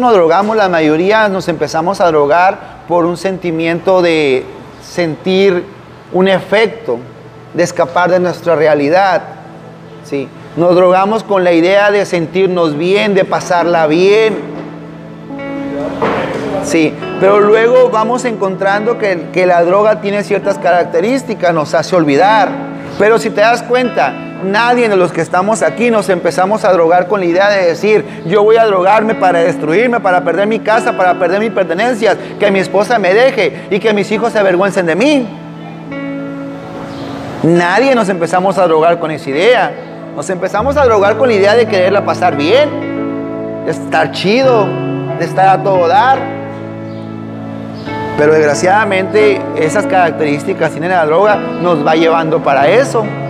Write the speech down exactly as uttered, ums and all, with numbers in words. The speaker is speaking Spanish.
nos drogamos, la mayoría nos empezamos a drogar por un sentimiento de sentir un efecto, de escapar de nuestra realidad, ¿sí? Nos drogamos con la idea de sentirnos bien, de pasarla bien, sí, pero luego vamos encontrando que, que la droga tiene ciertas características, nos hace olvidar. Pero si te das cuenta, nadie de los que estamos aquí nos empezamos a drogar con la idea de decir, yo voy a drogarme para destruirme, para perder mi casa, para perder mis pertenencias, que mi esposa me deje y que mis hijos se avergüencen de mí. Nadie nos empezamos a drogar con esa idea. Nos empezamos a drogar con la idea de quererla pasar bien, de estar chido, de estar a todo dar. Pero desgraciadamente esas características tienen la droga, nos va llevando para eso.